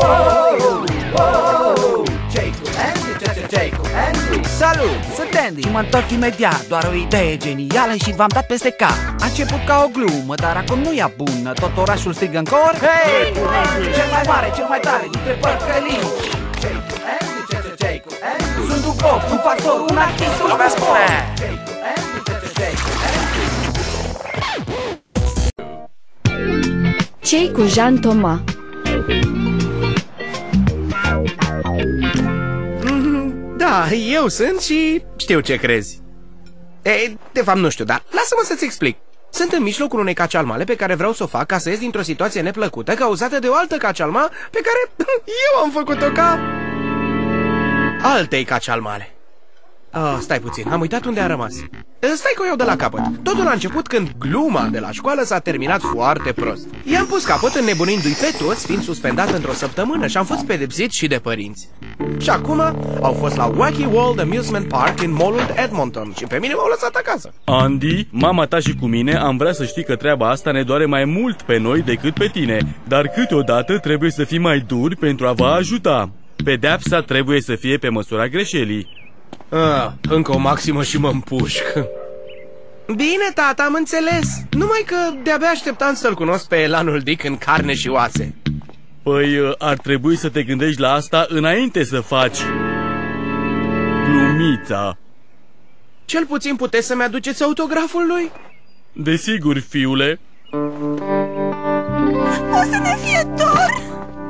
Salut, sunt Andy și mă întorc imediat. Doar o idee genială și v-am dat peste cap. A început ca o glumă, dar acum nu e bună. Tot orașul strigă în cor: hei, cel mai mare, cel mai tare dintre părcălii. Sunt un pop, un factor, un artist, un lumea spune. Ce-i cu Jean Thomas? Da, eu sunt și știu ce crezi. De fapt nu știu, dar lasă-mă să-ți explic. Sunt în mijlocul unei cacialmale pe care vreau să o fac ca să ies dintr-o situație neplăcută cauzată de o altă cacialma pe care eu am făcut-o ca altei cacialmale. Stai puțin, am uitat unde a rămas. Stai că o iau de la capăt. Totul a început când gluma de la școală s-a terminat foarte prost. I-am pus capăt înnebunindu-i pe toți, fiind suspendat într-o săptămână și am fost pedepsit și de părinți. Și acum au fost la Wacky World Amusement Park în mall-ul Edmonton și pe mine m-au lăsat acasă. Andy, mama ta și cu mine am vrea să știi că treaba asta ne doare mai mult pe noi decât pe tine, dar câteodată trebuie să fii mai duri pentru a vă ajuta. Pedeapsa trebuie să fie pe măsura greșelii. Încă o maximă și mă împușc. Bine, tata, am înțeles. Numai că de-abia așteptam să-l cunosc pe Elanul Dick în carne și oase. Păi, ar trebui să te gândești la asta înainte să faci glumița. Cel puțin puteți să-mi aduceți autograful lui? Desigur, fiule. O să ne fie dor!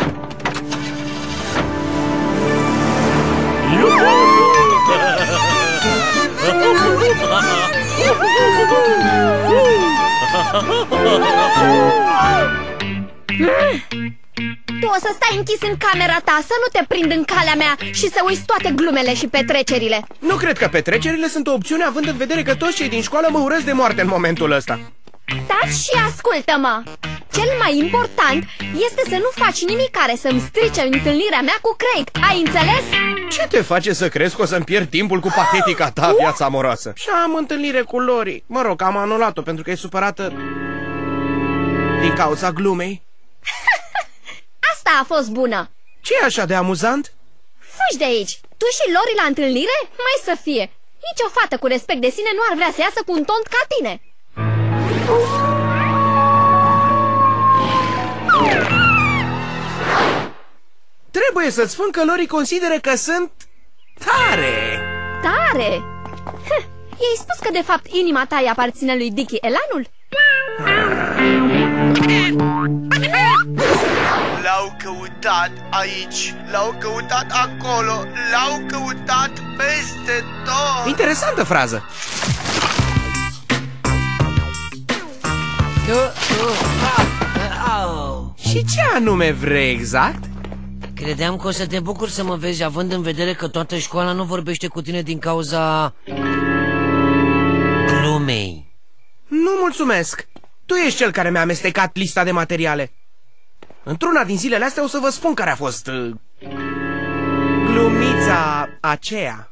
Tu o să stai închis în camera ta, să nu te prind în calea mea și să uiți toate glumele și petrecerile. Nu cred că petrecerile sunt o opțiune, având în vedere că toți cei din școală mă urăsc de moarte în momentul ăsta. Taci și ascultă-mă. Cel mai important este să nu faci nimic care să-mi strice întâlnirea mea cu Craig. Ai înțeles? Ce te face să crezi că o să-mi pierd timpul cu patetica ta viața amoroasă? Și am întâlnire cu Lori. Mă rog, am anulat-o pentru că e supărată din cauza glumei. Asta a fost bună. Ce e așa de amuzant? Fugi de aici. Tu și Lori la întâlnire? Mai să fie. Nici o fată cu respect de sine nu ar vrea să iasă cu un tont ca tine. Trebuie să-ți spun că Lori consideră că sunt tare. Tare? I-ai spus că de fapt inima ta îi aparține lui Dicky Elanul? L-au căutat aici, l-au căutat acolo, l-au căutat peste tot. Interesantă frază. Și ce anume vrei exact? Credeam că o să te bucur să mă vezi, având în vedere că toată școala nu vorbește cu tine din cauza glumei. Nu mulțumesc. Tu ești cel care mi-a amestecat lista de materiale. Într-una din zilele astea o să vă spun care a fost glumița aceea.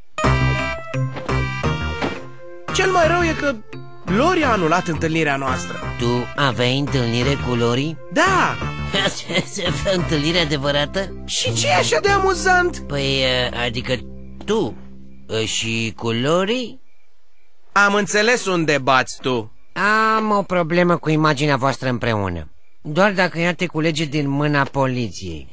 Cel mai rău e că Lori a anulat întâlnirea noastră. Tu aveai întâlnire cu Lori? Da. Întâlnire adevărată? Și ce e așa de amuzant? Păi, adică tu și cu Lori? Am înțeles unde bați tu. Am o problemă cu imaginea voastră împreună. Doar dacă ea te culege din mâna poliției.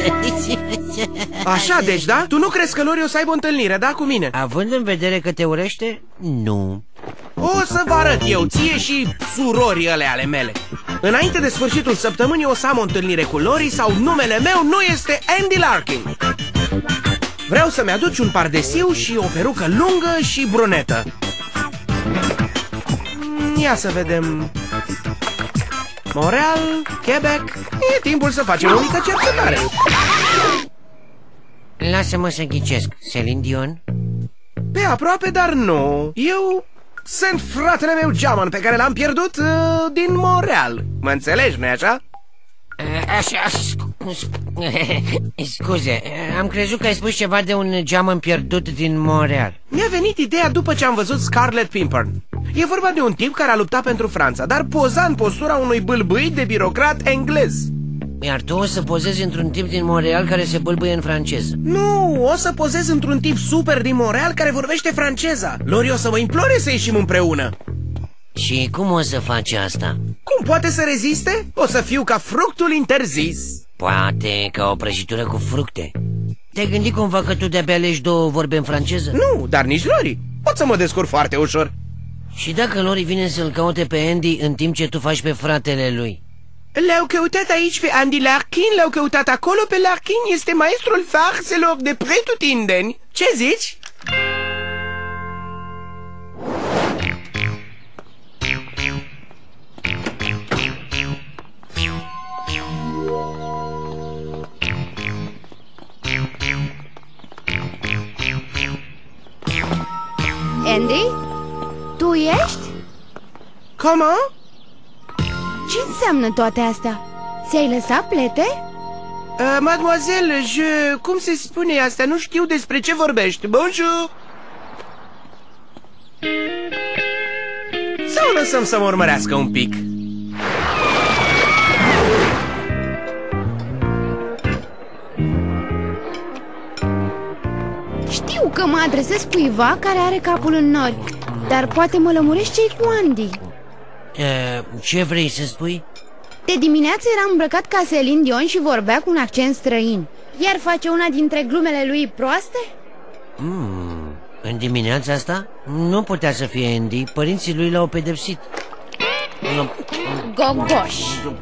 Așa, deci, da? Tu nu crezi că Lori o să aibă o întâlnire, da, cu mine? Având în vedere că te urăște, nu. O să vă arăt eu, ție și surorii ale mele. Înainte de sfârșitul săptămânii o să am o întâlnire cu Lori sau numele meu nu este Andy Larkin. Vreau să-mi aduci un pardesiu și o perucă lungă și brunetă. Ia să vedem. Montreal, Quebec. E timpul să facem o mică cercetare. Lasă-mă să ghicesc. Celine Dion? Pe aproape, dar nu. Eu sunt fratele meu geamăn pe care l-am pierdut din Montreal. Mă înțelegi, nu-i așa? Scuze, am crezut că ai spus ceva de un geamăn pierdut din Montreal. Mi-a venit ideea după ce am văzut Scarlet Pimpernel. E vorba de un tip care a luptat pentru Franța, dar poza în postura unui bâlbâit de birocrat englez. Iar tu o să pozezi într-un tip din Montreal care se bâlbâie în franceză. Nu, o să pozez într-un tip super din Montreal care vorbește franceza. Lori o să mă implore să ieșim împreună. Și cum o să faci asta? Cum poate să reziste? O să fiu ca fructul interzis. Poate ca o prăjitură cu fructe. Te-ai gândit cumva că tu de-abia alegi două vorbe în franceză? Nu, dar nici Lori. Pot să mă descurc foarte ușor. Și dacă Lori vine să-l caute pe Andy în timp ce tu faci pe fratele lui? L-au căutat aici pe Andy Larkin, l-au căutat acolo pe Larkin. Este maestrul farselor de pretutindeni. Ce zici? Andy? Tu ești? Comment? Ce înseamnă toate astea? Ți-ai lăsat plete? Mademoiselle, cum se spune asta? Nu știu despre ce vorbești. Bonjour! Sau lăsăm să mă urmărească un pic? Știu că mă adresez cuiva care are capul în nori, dar poate mă lămurești ce-i cu Andy. Ce vrei să spui? De dimineață era îmbrăcat ca Celine Dion și vorbea cu un accent străin. Iar face una dintre glumele lui proaste? În dimineața asta? Nu putea să fie Andy. Părinții lui l-au pedepsit. Gogoș!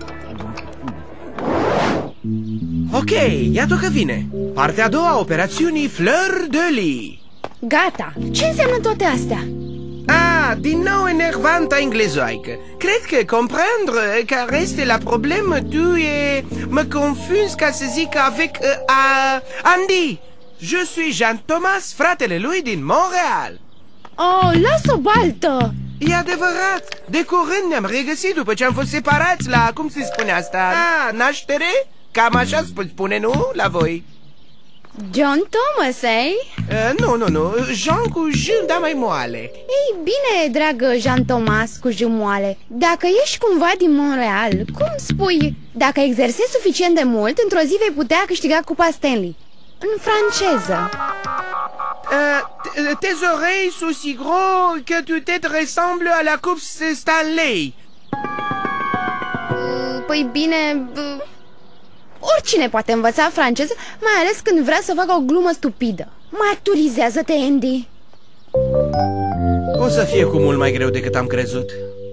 Ok, iată că vine. Partea a doua a operațiunii Fleur de Lis. Gata! Ce înseamnă toate astea? Ah, din nou enervanta englezoaică. Cred că comprendre care este la problemă tu e... Mă confuz ca să zic avec Andy. Je suis Jean Thomas, fratele lui din Montreal. Oh, lasă o baltă! E adevărat. De curând ne-am regăsit după ce am fost separați la... Cum se spune asta? Ah, naștere? Cam așa spune, nu? La voi. John Thomas, Nu. Jean cu J, da mai moale. Ei bine, dragă Jean Thomas cu J moale. Dacă ești cumva din Montreal, cum spui? Dacă exersezi suficient de mult, într-o zi vei putea câștiga Cupa Stanley. În franceză. Tes oreilles sont si gros que tu tête ressemble à la Coupe Stanley. Păi bine... Oricine poate învăța franceză, mai ales când vrea să facă o glumă stupidă. Maturizează-te, Andy. O să fie cu mult mai greu decât am crezut.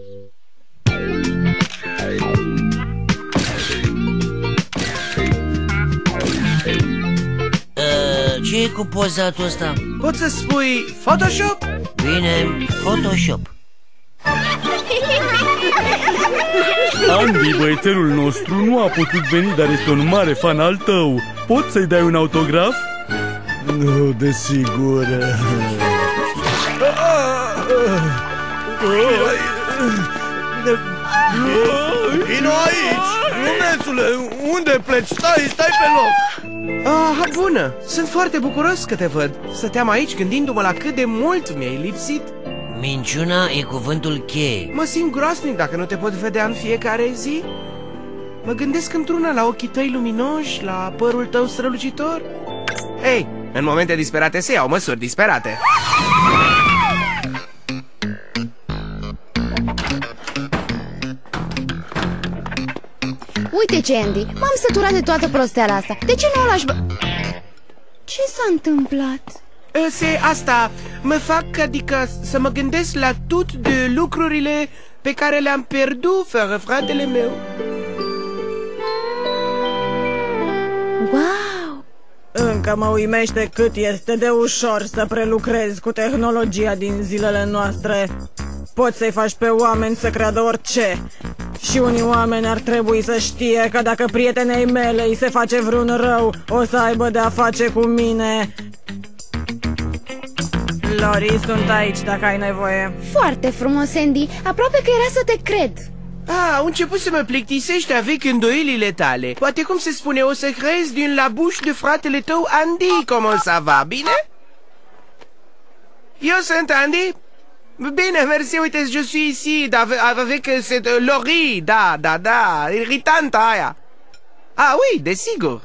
Ce e cu pozatul ăsta? Poți să spui Photoshop? Bine, Photoshop. Andy, băiețelul nostru, nu a putut veni, dar este un mare fan al tău. Poți să-i dai un autograf? Nu, desigur. Vino aici! Lunețule, unde pleci? Stai pe loc! Ah, bună! Sunt foarte bucuros că te văd. Stăteam aici gândindu-mă la cât de mult mi-ai lipsit. Minciuna e cuvântul cheie. Mă simt groasnic dacă nu te pot vedea în fiecare zi. Mă gândesc într-una la ochii tăi luminoși, la părul tău strălucitor. Ei, în momente disperate se iau măsuri disperate. Uite ce, Andy, m-am săturat de toată prosteala asta. De ce nu o lași Ce s-a întâmplat? Asta mă fac, adică să mă gândesc la tot de lucrurile pe care le-am pierdut fără fratele meu. Wow! Încă mă uimește cât este de ușor să prelucrezi cu tehnologia din zilele noastre. Poți să-i faci pe oameni să creadă orice. Și unii oameni ar trebui să știe că dacă prietenei mele îi se face vreun rău, o să aibă de-a face cu mine. Lori, sunt aici dacă ai nevoie. Foarte frumos, Andy, aproape că era să te cred. Au început să mă plictisești avec îndoielile tale. Poate cum se spune, o să crezi din la bouche de fratele tău Andy. Comment ça va, bine? Eu sunt Andy. Bine, mersi, uite, je suis ici avec cette Lori, da, irritantă aia. ui, desigur.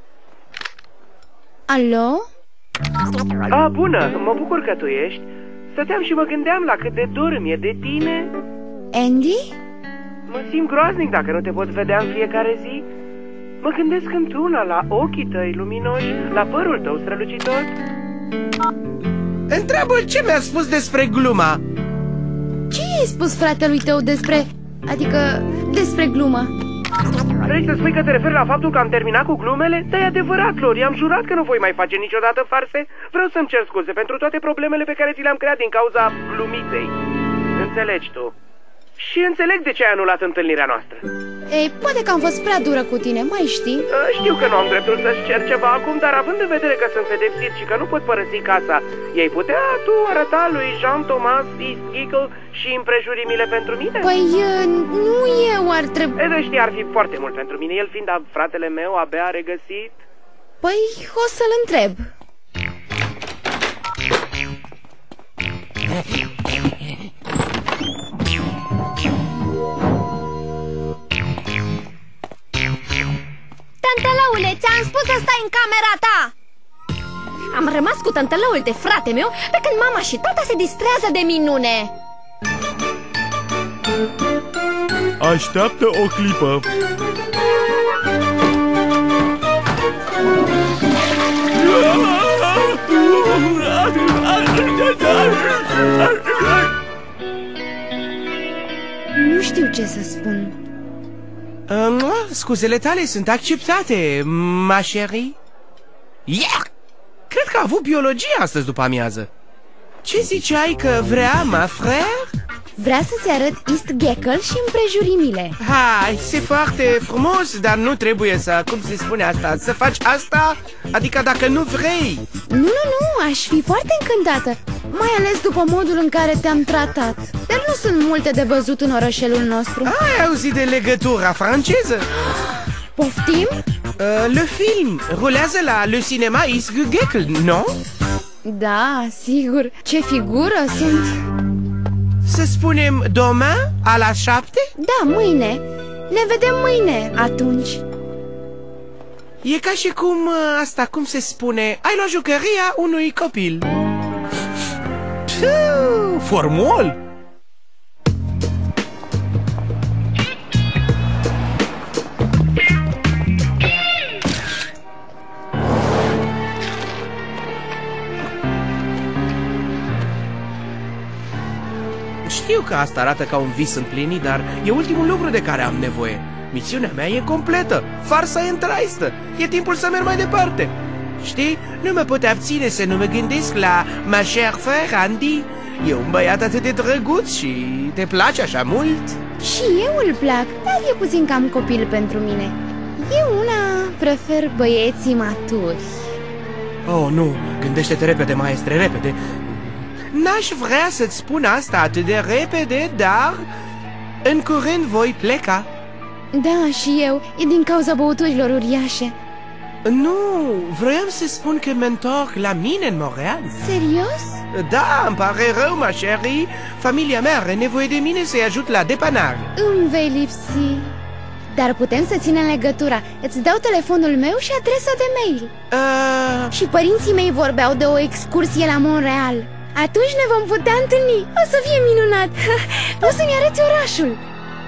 Alo? Bună, mă bucur că tu ești. Stăteam și mă gândeam la cât de dor mi-e de tine. Andy? Mă simt groaznic dacă nu te pot vedea în fiecare zi. Mă gândesc într-una la ochii tăi luminoși, la părul tău strălucitor. Întreabă-l ce mi-a spus despre gluma. Ce i-ai spus fratelui tău despre... adică despre glumă? Vrei să spui că te referi la faptul că am terminat cu glumele? Da, e adevărat, Lori, am jurat că nu voi mai face niciodată farse. Vreau să-mi cer scuze pentru toate problemele pe care ți le-am creat din cauza glumiței. Înțelegi tu. Și înțeleg de ce ai anulat întâlnirea noastră. Ei, poate că am fost prea dură cu tine, mai știi? Știu că nu am dreptul să-ți cer ceva acum, dar având în vedere că sunt pedepsit și că nu pot părăsi casa, ei putea tu arăta lui Jean-Thomas Eastgiggle și împrejurimile pentru mine? Păi, nu eu ar trebui... Știi, ar fi foarte mult pentru mine, el fiind fratele meu abia regăsit. Păi, o să-l întreb. Tantălăule, ți-am spus să stai în camera ta! Am rămas cu tantălăul de frate meu pe când mama și tata se distrează de minune. Așteaptă o clipă. Nu știu ce să spun. Scuzele tale sunt acceptate, ma chérie. Cred că a avut biologie astăzi după amiază. Ce ziceai că vrea, ma frère? Vrea să-ți arăt Eastgiggle și împrejurimile. Hai, e foarte frumos, dar nu trebuie să, cum se spune asta, să faci asta? Adică dacă nu vrei. Nu, aș fi foarte încântată. Mai ales după modul în care te-am tratat. Dar nu sunt multe de văzut în orășelul nostru. Ai auzit de legătura franceză? Poftim? Le film rulează la Le Cinema Eastgiggle, nu? Da, sigur. Ce figură sunt. Să spunem demain, a la 7? Da, mâine. Ne vedem mâine, atunci. E ca și cum, asta, cum se spune, ai luat jucăria unui copil. Formol! Știu că asta arată ca un vis împlinit, dar e ultimul lucru de care am nevoie. Misiunea mea e completă, farsa e întraistă, e timpul să merg mai departe. Știi, nu mă pot abține să nu mă gândesc la ma chère frère Andy. E un băiat atât de drăguț și te place așa mult. Și eu îl plac, dar e puțin cam copil pentru mine. Eu una prefer băieții maturi. Oh, nu, gândește-te repede, maestre, repede. N-aș vrea să-ți spun asta atât de repede, dar în curând voi pleca. Da, și eu, e din cauza băuturilor uriașe. Nu, vroiam să spun că mă întorc la mine în Montreal. Serios? Da, îmi pare rău, ma chérie. Familia mea are nevoie de mine să-i ajut la depanare. Îmi vei lipsi. Dar putem să ținem legătura. Îți dau telefonul meu și adresa de mail. Și părinții mei vorbeau de o excursie la Montreal. Atunci ne vom putea întâlni. O să fie minunat. O să-mi arăți orașul.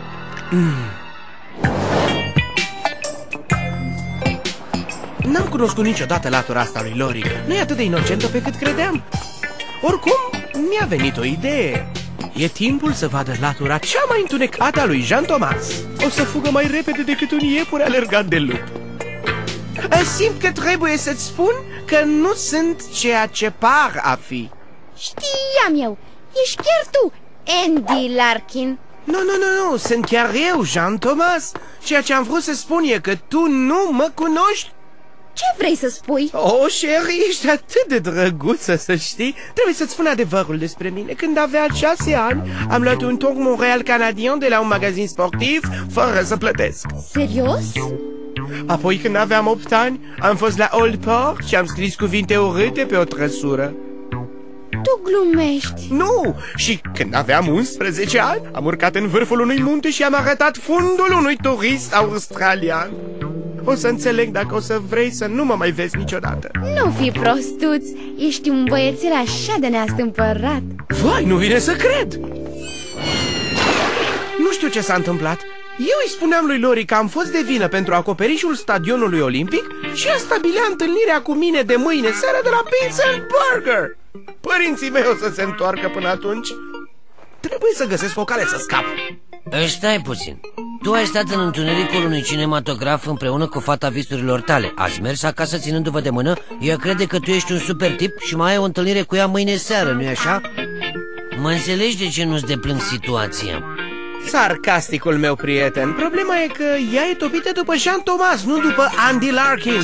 N-am cunoscut niciodată latura asta lui Lori. Nu e atât de inocentă pe cât credeam. Oricum, mi-a venit o idee. E timpul să vadă latura cea mai întunecată a lui Jean-Thomas. O să fugă mai repede decât un iepure alergat de lup. Simt că trebuie să-ți spun că nu sunt ceea ce par a fi. Știam eu. Ești chiar tu, Andy Larkin. Nu, sunt chiar eu, Jean-Thomas. Ceea ce am vrut să spun e că tu nu mă cunoști. Ce vrei să spui? Oh, chérie, ești atât de drăguță, să știi. Trebuie să-ți spun adevărul despre mine. Când avea 6 ani, am luat un tour Montréal canadien de la un magazin sportiv, fără să plătesc. Serios? Apoi, când aveam 8 ani, am fost la Old Port și am scris cuvinte urâte pe o trăsură. Tu glumești. Nu! Și când aveam 11 ani, am urcat în vârful unui munte și am arătat fundul unui turist australian. O să înțeleg dacă o să vrei să nu mă mai vezi niciodată. Nu fi prostuț, ești un băiețel așa de neastâmpărat. Vai, nu vine să cred! Nu știu ce s-a întâmplat. Eu îi spuneam lui Lori că am fost de vină pentru acoperișul stadionului olimpic și ea stabilea întâlnirea cu mine de mâine seară de la Pizza and Burger. Părinții mei o să se întoarcă până atunci. Trebuie să găsesc o cale să scap. Stai puțin. Tu ai stat în întunericul unui cinematograf împreună cu fata visurilor tale. Ați mers acasă ținându-vă de mână. Ea crede că tu ești un super tip și mai ai o întâlnire cu ea mâine seară, nu-i așa? Mă înțelegi de ce nu-ți deplâng situația? Sarcasticul meu prieten. Problema e că ea e topită după Jean Thomas, nu după Andy Larkin.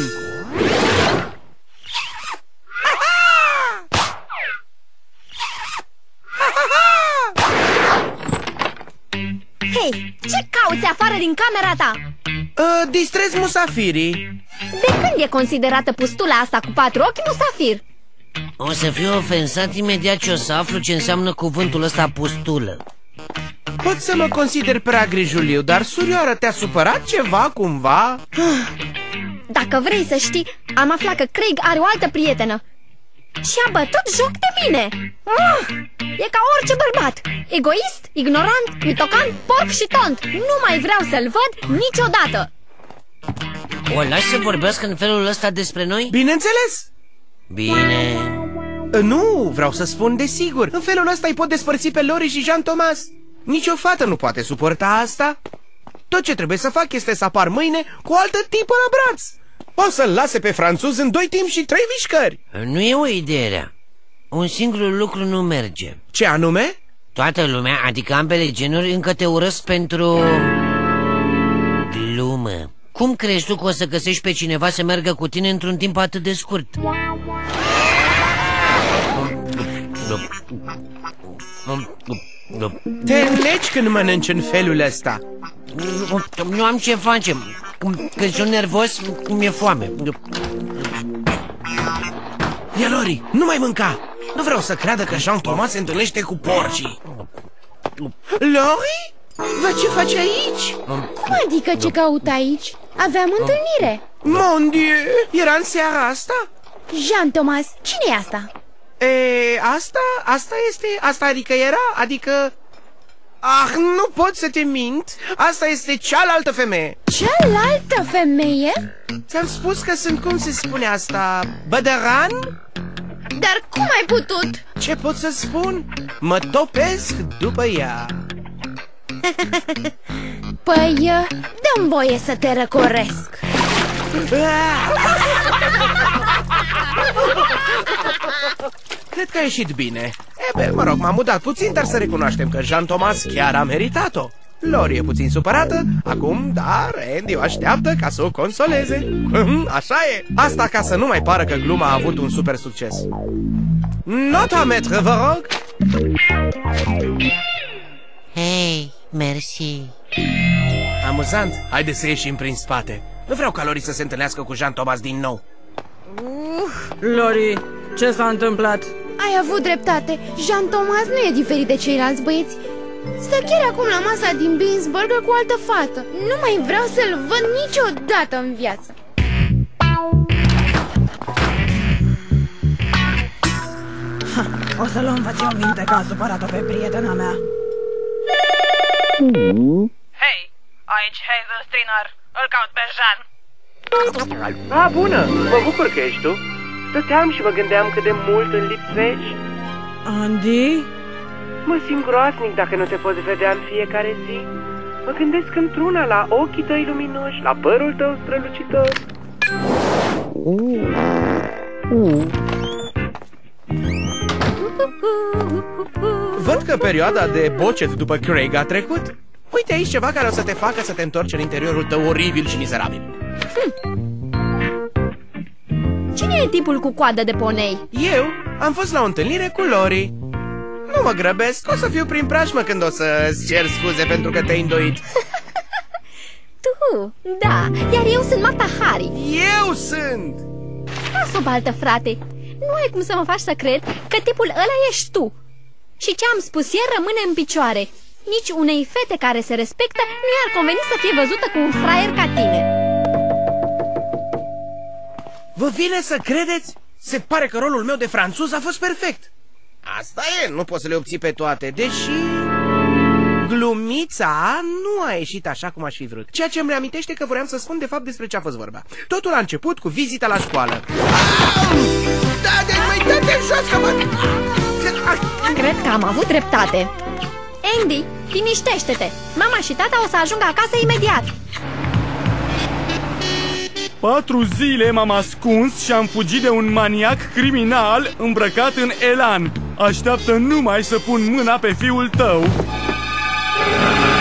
Hei, ce cauți afară din camera ta? Distrez musafirii. De când e considerată pustula asta cu 4 ochi musafir? O să fiu ofensat imediat ce o să aflu ce înseamnă cuvântul ăsta pustulă. Pot să mă consider prea grijuliu, dar surioară, te-a supărat ceva cumva? Dacă vrei să știi, am aflat că Craig are o altă prietenă și a bătut joc de mine. E ca orice bărbat, egoist, ignorant, mitocan, porc și tont. Nu mai vreau să-l văd niciodată. O lași să vorbească în felul ăsta despre noi? Bineînțeles. Bine. Nu, vreau să spun desigur. În felul ăsta îi pot despărți pe Lori și Jean Thomas. Nici o fată nu poate suporta asta. Tot ce trebuie să fac este să apar mâine cu o altă tipă la braț. O să-l lase pe franțuz în 2 timpi și 3 mișcări. Nu e o idee rea. Un singur lucru nu merge. Ce anume? Toată lumea, adică ambele genuri, încă te urăsc pentru... glumă. Cum crezi tu că o să găsești pe cineva să meargă cu tine într-un timp atât de scurt? Te înlegi când mănânci în felul ăsta. Nu am ce face. Când sunt nervos, mi-e foame. Ia, Lori, nu mai mânca. Nu vreau să creadă că Jean Thomas se întâlnește cu porcii. Lori? Vă, ce faci aici? Cum adică ce caut aici? Aveam întâlnire. Mon Dieu, era în seara asta? Jean Thomas, cine e asta? Asta adică era, adică... Ah, nu pot să te mint. Asta este cealaltă femeie. Cealaltă femeie? Ți-am spus că sunt, cum se spune asta, bădăran? Dar cum ai putut? Ce pot să spun? Mă topesc după ea. Păi, dă-mi voie să te răcoresc. Cred că a ieșit bine. Mă rog, m-am mutat puțin, dar să recunoaștem că Jean Thomas chiar a meritat-o. Lori e puțin supărată, acum, dar Andy o așteaptă ca să o consoleze. Așa e. Asta ca să nu mai pară că gluma a avut un super succes. Nota, maître, vă rog. Hei, mersi. Amuzant, haideți să ieșim prin spate. Nu vreau ca Lori să se întâlnească cu Jean Thomas din nou. Lori, ce s-a întâmplat? Ai avut dreptate. Jean Thomas nu e diferit de ceilalți băieți. Stă chiar acum la masa din Beans Burger cu o altă fată. Nu mai vreau să-l văd niciodată în viață. O să-l învăț eu minte că a supărat-o pe prietena mea. Hei, aici Hazel Striner. Îl caut pe Jean. Bună! Mă bucur că ești tu. Stăteam și mă gândeam cât de mult îl lipsești. Andy? Mă simt groaznic dacă nu te poți vedea în fiecare zi. Mă gândesc într-una la ochii tăi luminoși, la părul tău strălucitor. Văd că perioada de bocet după Craig a trecut. Uite aici ceva care o să te facă să te întorci în interiorul tău oribil și mizerabil. Cine e tipul cu coadă de ponei? Eu am fost la o întâlnire cu Lori. Nu mă grăbesc, o să fiu prin preajmă când o să-ți cer scuze pentru că te-ai îndoit. Tu, da, iar eu sunt Mata Hari. Eu sunt! Las-o baltă, frate. Nu ai cum să mă faci să cred că tipul ăla ești tu. Și ce am spus ieri rămâne în picioare. Nici unei fete care se respectă nu i-ar conveni să fie văzută cu un fraier ca tine. Vă vine să credeți? Se pare că rolul meu de franțuz a fost perfect. Asta e, nu poți să le obții pe toate, deși... glumița nu a ieșit așa cum aș fi vrut. Ceea ce îmi reamintește că vreau să spun de fapt despre ce a fost vorba. Totul a început cu vizita la școală. Dă-te jos, că mă... Cred că am avut dreptate. Andy, liniștește-te. Mama și tata o să ajungă acasă imediat. 4 zile m-am ascuns și am fugit de un maniac criminal îmbrăcat în elan. Așteaptă numai să pun mâna pe fiul tău.